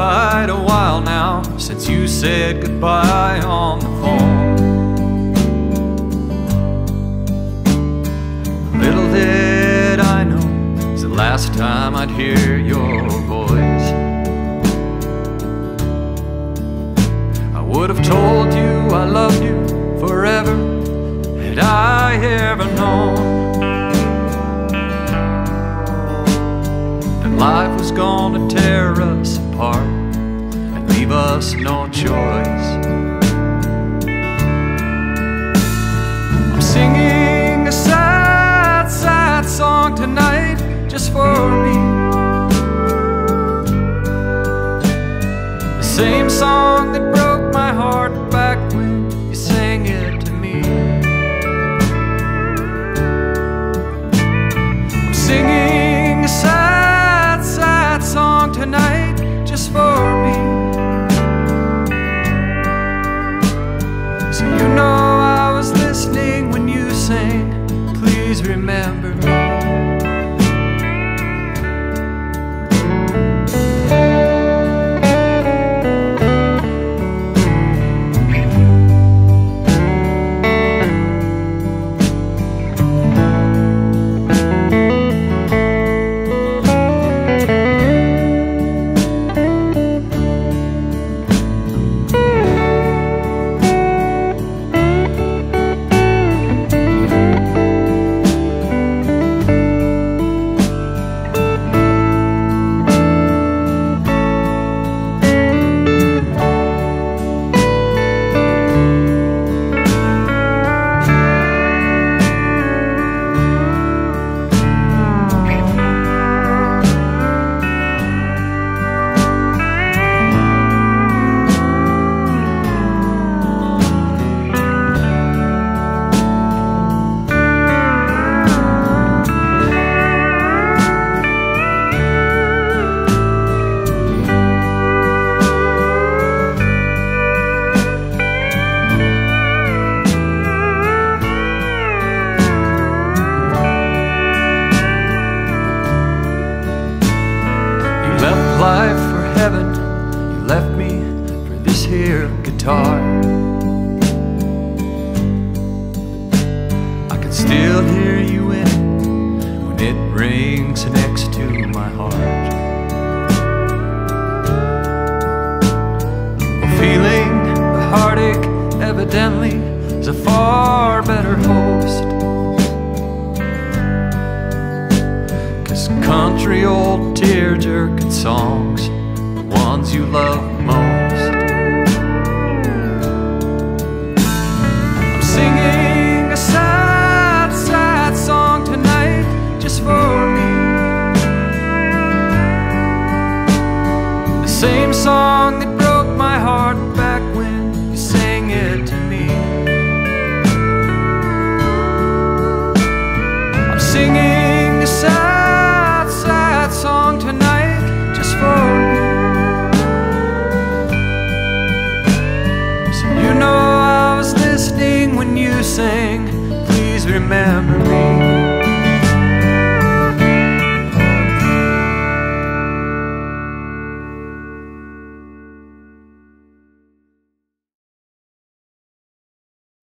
quite a while now since you said goodbye on the phone. Little did I know it was the last time I'd hear your voice. I would have told you I loved you forever had I ever known life was gonna tear us apart and leave us no choice. I'm singing a sad, sad song tonight just for me. The same song that broke my heart back when you sang it to me. I'm singing a sad song tonight just for me. So you know I was listening when you sang, please remember me. Life for heaven, you left me for this here guitar. I can still hear you in it when it rings next to my heart. Well, feeling the heartache evidently is a far better host, 'cause country old tear-jerking songs, the ones you love most. I'm singing a sad, sad song tonight just for me. The same song that broke my heart back when you sang it to me. I'm singing a sad, sad song tonight just for me. So you know I was listening when you sang, please remember me.